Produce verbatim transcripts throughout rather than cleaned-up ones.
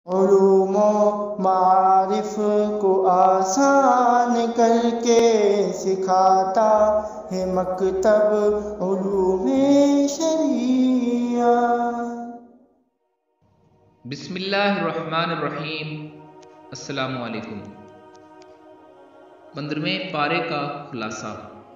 علوم و معارف کو آسان کر کے سکھاتا ہے مکتب علوم شریعت۔ بسم اللہ الرحمن الرحیم۔ السلام علیکم۔ پندرہویں پارے کا خلاصہ۔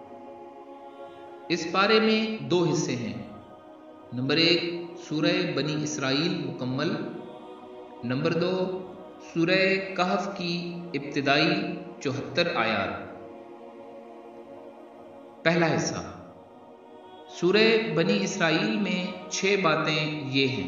اس پارے میں دو حصے ہیں۔ نمبر ایک سورہ بنی اسرائیل مکمل، نمبر دو سورہ کہف کی ابتدائی چوہتر آیات۔ پہلا حصہ سورہ بنی اسرائیل میں چھ باتیں یہ ہیں: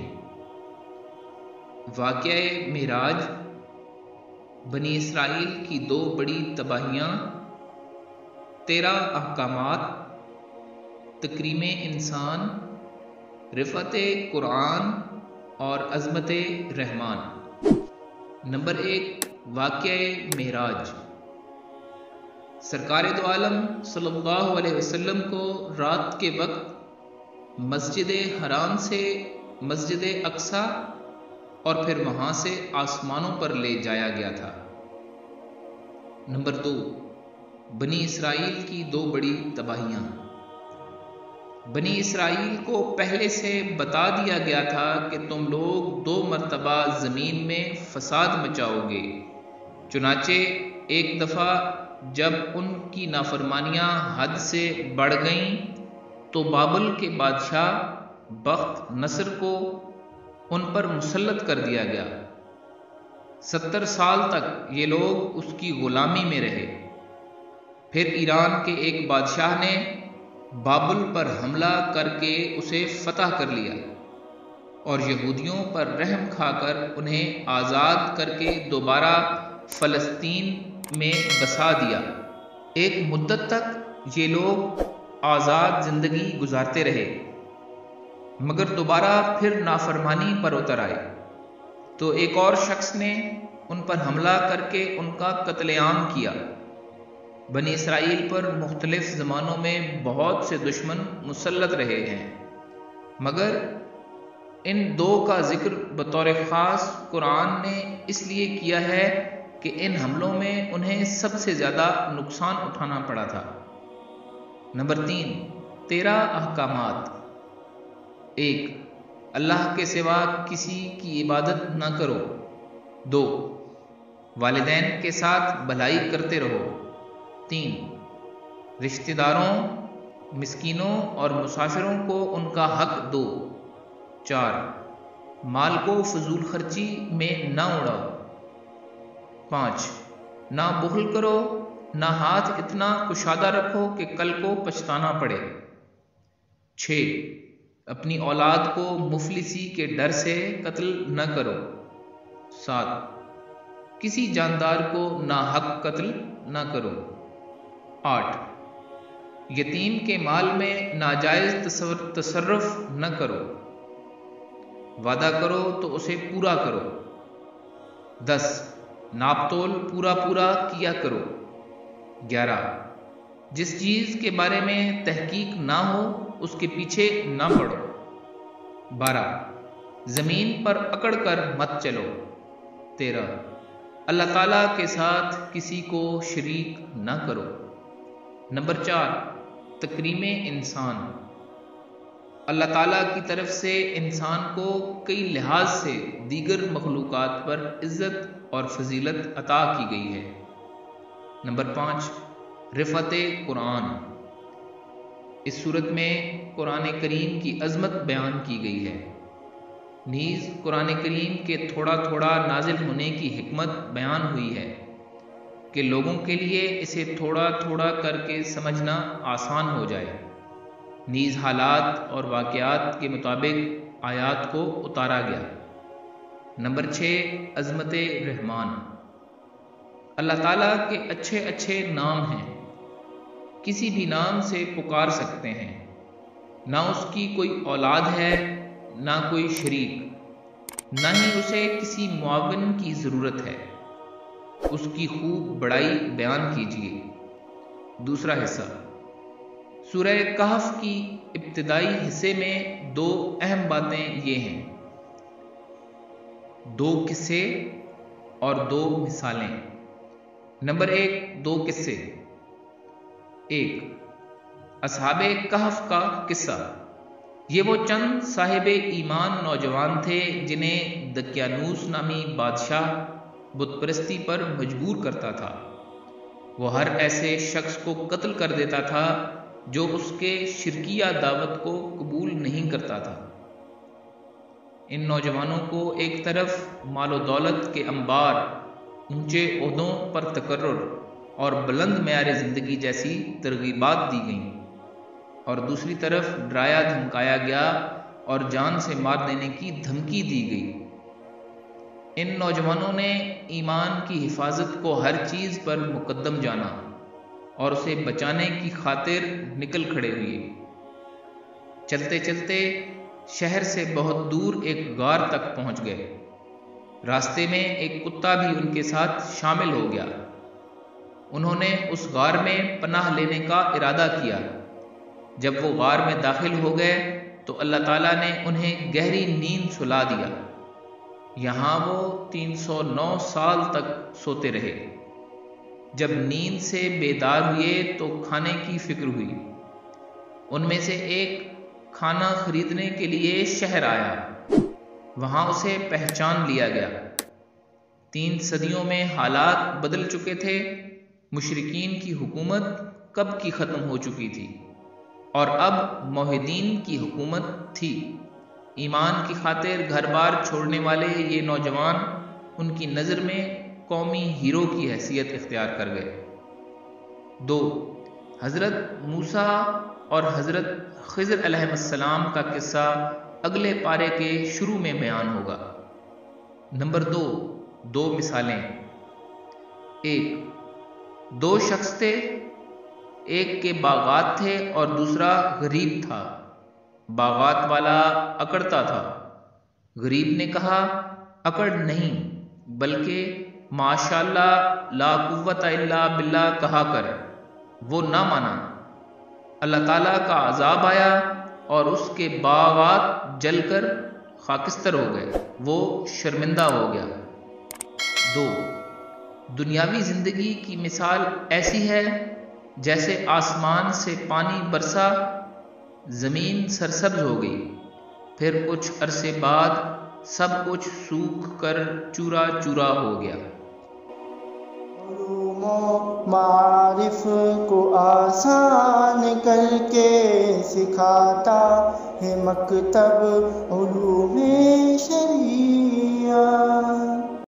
واقعہ معراج، بنی اسرائیل کی دو بڑی تباہیاں، تیرہ احکامات، تکریم انسان، رفعت قرآن اور عظمت رحمان۔ نمبر ایک واقعہ معراج۔ سرکار دو عالم صلی اللہ علیہ وسلم کو رات کے وقت مسجد حرام سے مسجد اقصی اور پھر وہاں سے آسمانوں پر لے جایا گیا تھا۔ نمبر دو بنی اسرائیل کی دو بڑی تباہیاں۔ بنی اسرائیل کو پہلے سے بتا دیا گیا تھا کہ تم لوگ دو مرتبہ زمین میں فساد مچاؤ گے، چنانچہ ایک دفعہ جب ان کی نافرمانیاں حد سے بڑھ گئیں تو بابل کے بادشاہ بخت نصر کو ان پر مسلط کر دیا گیا۔ ستر سال تک یہ لوگ اس کی غلامی میں رہے۔ پھر ایران کے ایک بادشاہ نے بابل پر حملہ کر کے اسے فتح کر لیا اور یہودیوں پر رحم کھا کر انہیں آزاد کر کے دوبارہ فلسطین میں بسا دیا۔ ایک مدت تک یہ لوگ آزاد زندگی گزارتے رہے، مگر دوبارہ پھر نافرمانی پر اتر آئے تو ایک اور شخص نے ان پر حملہ کر کے ان کا قتل عام کیا۔ بنی اسرائیل پر مختلف زمانوں میں بہت سے دشمن مسلط رہے ہیں، مگر ان دو کا ذکر بطور خاص قرآن نے اس لیے کیا ہے کہ ان حملوں میں انہیں سب سے زیادہ نقصان اٹھانا پڑا تھا۔ نمبر تین تیرہ احکامات۔ ایک اللہ کے سوا کسی کی عبادت نہ کرو۔ دو والدین کے ساتھ بھلائی کرتے رہو۔ تین رشتہ داروں، مسکینوں اور مسافروں کو ان کا حق دو۔ چار مال کو فضول خرچی میں نہ اڑاؤ۔ پانچ نہ بخل کرو، نہ ہاتھ اتنا کشادہ رکھو کہ کل کو پچھتانا پڑے۔ چھ اپنی اولاد کو مفلسی کے ڈر سے قتل نہ کرو۔ سات کسی جاندار کو ناحق قتل نہ کرو۔ آٹھ یتیم کے مال میں ناجائز تصرف نہ کرو۔ وعدہ کرو تو اسے پورا کرو۔ دس ناپ تول پورا پورا کیا کرو۔ گیارہ جس چیز کے بارے میں تحقیق نہ ہو اس کے پیچھے نہ پڑو۔ بارہ زمین پر اکڑ کر مت چلو۔ تیرہ اللہ تعالیٰ کے ساتھ کسی کو شریک نہ کرو۔ نمبر چار تکریم انسان۔ اللہ تعالیٰ کی طرف سے انسان کو کئی لحاظ سے دیگر مخلوقات پر عزت اور فضیلت عطا کی گئی ہے۔ نمبر پانچ رفعت قرآن۔ اس صورت میں قرآن کریم کی عظمت بیان کی گئی ہے، نیز قرآن کریم کے تھوڑا تھوڑا نازل ہونے کی حکمت بیان ہوئی ہے کہ لوگوں کے لیے اسے تھوڑا تھوڑا کر کے سمجھنا آسان ہو جائے۔ نیز حالات اور واقعات کے مطابق آیات کو اتارا گیا۔ نمبر چھ عظمت رحمان۔ اللہ تعالیٰ کے اچھے اچھے نام ہیں، کسی بھی نام سے پکار سکتے ہیں، نہ اس کی کوئی اولاد ہے نہ کوئی شریک، نہ ہی اسے کسی معاون کی ضرورت ہے، اس کی خوب بڑائی بیان کیجیے۔ دوسرا حصہ سورہ کہف کی ابتدائی حصے میں دو اہم باتیں یہ ہیں: دو قصے اور دو مثالیں۔ نمبر ایک، دو قصے۔ ایک، اصحاب کہف کا قصہ۔ یہ وہ چند صاحب ایمان نوجوان تھے جنہیں دقیانوس نامی بادشاہ بت پرستی پر مجبور کرتا تھا۔ وہ ہر ایسے شخص کو قتل کر دیتا تھا جو اس کے شرکیہ دعوت کو قبول نہیں کرتا تھا۔ ان نوجوانوں کو ایک طرف مال و دولت کے انبار، اونچے عہدوں پر تقرر اور بلند معیار زندگی جیسی ترغیبات دی گئیں، اور دوسری طرف ڈرایا دھمکایا گیا اور جان سے مار دینے کی دھمکی دی گئی۔ ان نوجوانوں نے ایمان کی حفاظت کو ہر چیز پر مقدم جانا اور اسے بچانے کی خاطر نکل کھڑے ہوئے۔ چلتے چلتے شہر سے بہت دور ایک غار تک پہنچ گئے۔ راستے میں ایک کتا بھی ان کے ساتھ شامل ہو گیا۔ انہوں نے اس غار میں پناہ لینے کا ارادہ کیا۔ جب وہ غار میں داخل ہو گئے تو اللہ تعالیٰ نے انہیں گہری نیند سلا دیا۔ یہاں وہ تین سو نو سال تک سوتے رہے۔ جب نیند سے بیدار ہوئے تو کھانے کی فکر ہوئی۔ ان میں سے ایک کھانا خریدنے کے لیے شہر آیا۔ وہاں اسے پہچان لیا گیا۔ تین صدیوں میں حالات بدل چکے تھے۔ مشرکین کی حکومت کب کی ختم ہو چکی تھی اور اب موحدین کی حکومت تھی۔ ایمان کی خاطر گھر بار چھوڑنے والے یہ نوجوان ان کی نظر میں قومی ہیرو کی حیثیت اختیار کر گئے۔ دو، حضرت موسیٰ اور حضرت خضر علیہ السلام کا قصہ اگلے پارے کے شروع میں بیان ہوگا۔ نمبر دو، دو مثالیں۔ ایک، دو شخص تھے، ایک کے باغات تھے اور دوسرا غریب تھا۔ باغات والا اکڑتا تھا۔ غریب نے کہا، اکڑ نہیں بلکہ ماشاءاللہ لا قوت الا باللہ کہا کر۔ وہ نہ مانا۔ اللہ تعالیٰ کا عذاب آیا اور اس کے باغات جل کر خاکستر ہو گئے۔ وہ شرمندہ ہو گیا۔ دو، دنیاوی زندگی کی مثال ایسی ہے جیسے آسمان سے پانی برسا، زمین سرسبز ہو گئی، پھر کچھ عرصے بعد سب کچھ سوکھ کر چورا چورا ہو گیا۔ علوم و معارف کو آسان کر کے سکھاتا ہے مکتب علوم